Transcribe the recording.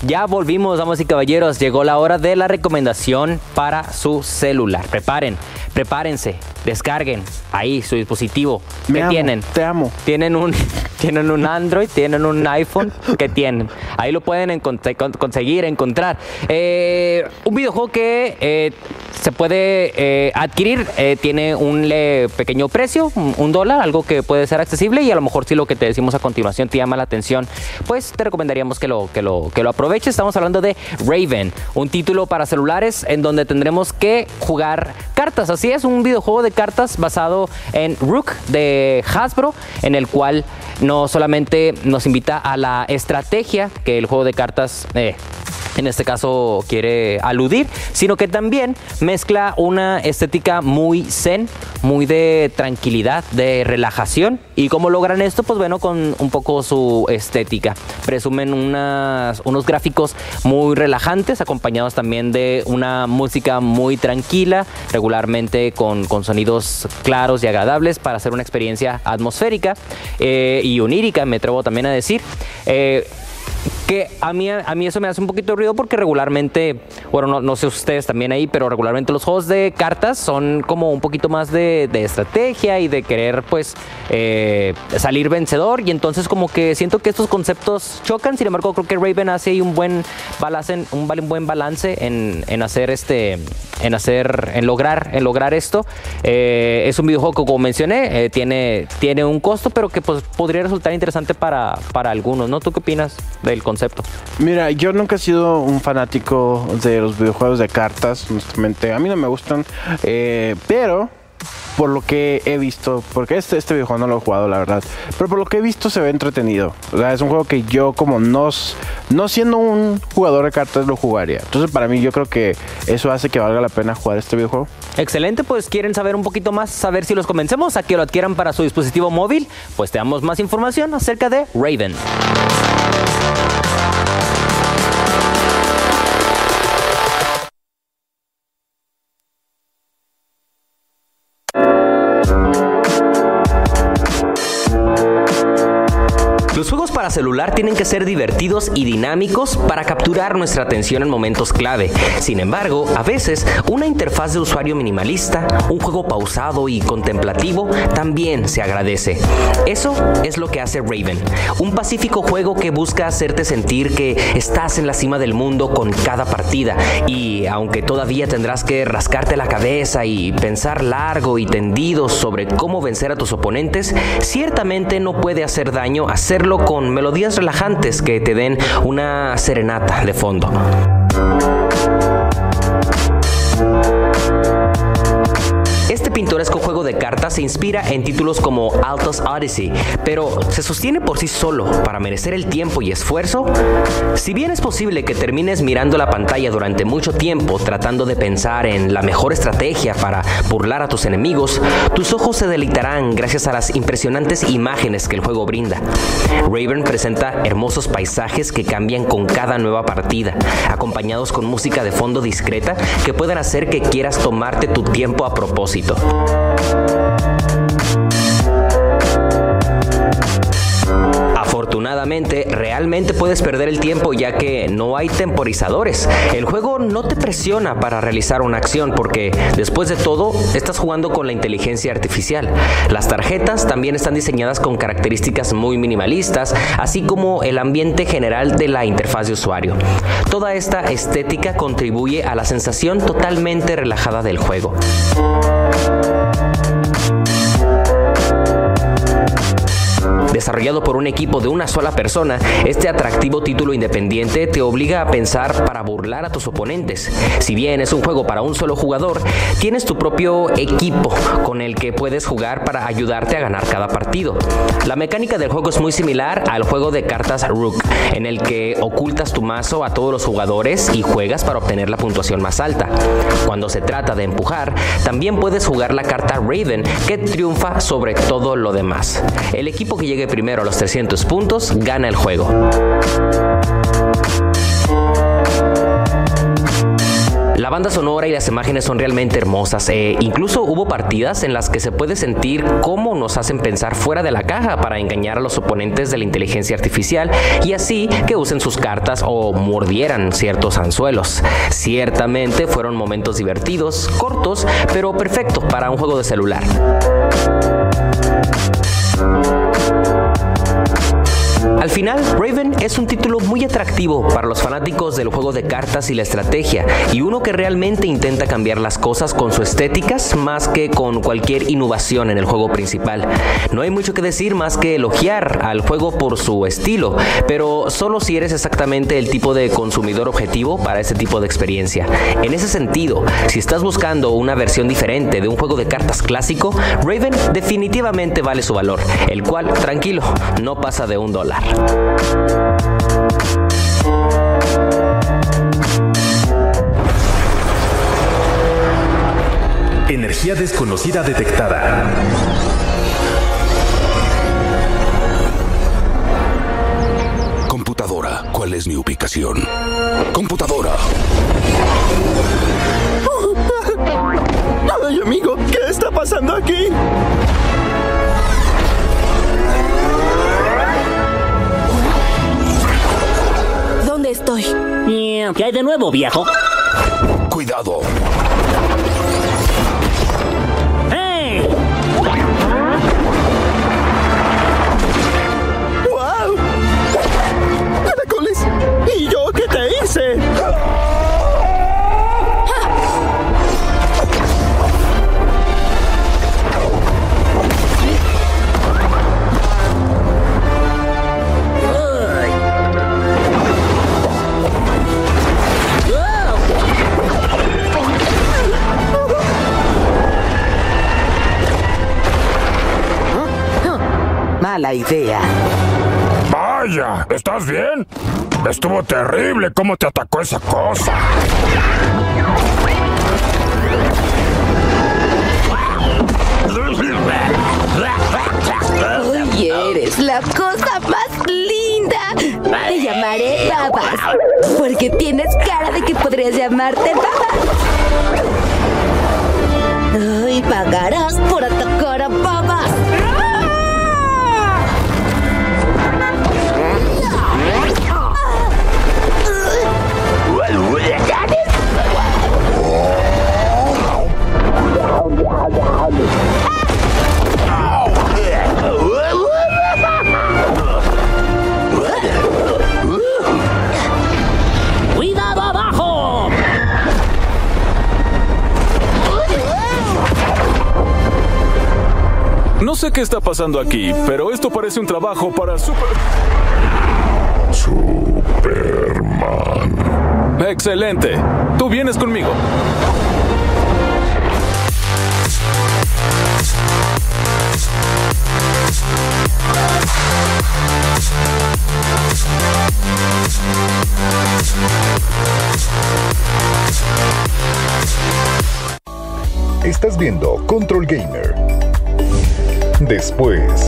Ya volvimos, damas y caballeros. Llegó la hora de la recomendación para su celular. Prepárense, descarguen ahí su dispositivo. ¿Qué tienen? Te amo. Tienen un Android, tienen un iPhone. ¿Qué tienen? Ahí lo pueden encontrar. Un videojuego que se puede adquirir. Tiene un pequeño precio, $1, algo que puede ser accesible, y a lo mejor si lo que te decimos a continuación te llama la atención, pues te recomendaríamos que lo aproveches. Estamos hablando de Raven, un título para celulares en donde tendremos que jugar cartas. Así es, un videojuego de cartas basado en Rook de Hasbro, en el cual no solamente nos invita a la estrategia que el juego de cartas en este caso quiere aludir, sino que también mezcla una estética muy zen, muy de tranquilidad, de relajación. ¿Y cómo logran esto? Pues bueno, con un poco su estética. Presumen unos gráficos muy relajantes, acompañados también de una música muy tranquila, regularmente con sonidos claros y agradables para hacer una experiencia atmosférica y onírica, me atrevo también a decir. Que a mí eso me hace un poquito de ruido porque regularmente, bueno, no sé ustedes también ahí, pero regularmente los juegos de cartas son como un poquito más de estrategia y de querer pues salir vencedor, y entonces como que siento que estos conceptos chocan. Sin embargo, creo que Raven hace ahí un buen balance en lograr esto. Es un videojuego que, como mencioné, tiene un costo, pero que pues podría resultar interesante para algunos, ¿no? ¿Tú qué opinas del concepto? Mira, yo nunca he sido un fanático de los videojuegos de cartas, honestamente. A mí no me gustan, pero por lo que he visto, porque este videojuego no lo he jugado, la verdad, pero por lo que he visto se ve entretenido. O sea, es un juego que yo, como no siendo un jugador de cartas, lo jugaría. Entonces, para mí, yo creo que eso hace que valga la pena jugar este videojuego. Excelente, pues quieren saber un poquito más, saber si los convencemos a que lo adquieran para su dispositivo móvil. Pues te damos más información acerca de Raven. Los juegos para celular tienen que ser divertidos y dinámicos para capturar nuestra atención en momentos clave. Sin embargo, a veces una interfaz de usuario minimalista, un juego pausado y contemplativo también se agradece. Eso es lo que hace Raven, un pacífico juego que busca hacerte sentir que estás en la cima del mundo con cada partida, y aunque todavía tendrás que rascarte la cabeza y pensar largo y tendido sobre cómo vencer a tus oponentes, ciertamente no puede hacer daño hacerlo con melodías relajantes que te den una serenata de fondo. Este pintoresco juego de cartas se inspira en títulos como Altos Odyssey, pero ¿se sostiene por sí solo para merecer el tiempo y esfuerzo? Si bien es posible que termines mirando la pantalla durante mucho tiempo tratando de pensar en la mejor estrategia para burlar a tus enemigos, tus ojos se deleitarán gracias a las impresionantes imágenes que el juego brinda. Raven presenta hermosos paisajes que cambian con cada nueva partida, acompañados con música de fondo discreta que pueden hacer que quieras tomarte tu tiempo a propósito. Afortunadamente, realmente puedes perder el tiempo ya que no hay temporizadores. El juego no te presiona para realizar una acción porque, después de todo, estás jugando con la inteligencia artificial. Las tarjetas también están diseñadas con características muy minimalistas, así como el ambiente general de la interfaz de usuario. Toda esta estética contribuye a la sensación totalmente relajada del juego. Desarrollado por un equipo de una sola persona, este atractivo título independiente te obliga a pensar para burlar a tus oponentes. Si bien es un juego para un solo jugador, tienes tu propio equipo con el que puedes jugar para ayudarte a ganar cada partido. La mecánica del juego es muy similar al juego de cartas Rook, en el que ocultas tu mazo a todos los jugadores y juegas para obtener la puntuación más alta. Cuando se trata de empujar, también puedes jugar la carta Raven, que triunfa sobre todo lo demás. El equipo que llegue primero a los 300 puntos gana el juego. La banda sonora y las imágenes son realmente hermosas. Incluso hubo partidas en las que se puede sentir cómo nos hacen pensar fuera de la caja para engañar a los oponentes de la inteligencia artificial y así que usen sus cartas o mordieran ciertos anzuelos. Ciertamente fueron momentos divertidos, cortos, pero perfectos para un juego de celular. Al final, Raven es un título muy atractivo para los fanáticos del juego de cartas y la estrategia, y uno que realmente intenta cambiar las cosas con sus estéticas más que con cualquier innovación en el juego principal. No hay mucho que decir más que elogiar al juego por su estilo, pero solo si eres exactamente el tipo de consumidor objetivo para ese tipo de experiencia. En ese sentido, si estás buscando una versión diferente de un juego de cartas clásico, Raven definitivamente vale su valor, el cual, tranquilo, no pasa de $1. Energía desconocida detectada. Computadora, ¿cuál es mi ubicación? Computadora. Ay, amigo, ¿qué está pasando aquí? ¿Dónde estoy? ¿Qué hay de nuevo, viejo? Cuidado. ¡Hey! ¡Wow! ¡Caracoles! ¿Y yo qué te hice? Mala idea. Vaya, ¿estás bien? Estuvo terrible cómo te atacó esa cosa. Uy, eres la cosa más linda. Te llamaré Babas, porque tienes cara de que podrías llamarte Babas. Ay, pagarás por atacar a Babas. ¡Cuidado abajo! No sé qué está pasando aquí, pero esto parece un trabajo para Superman. Excelente. Tú vienes conmigo. Estás viendo Control Gamer. Después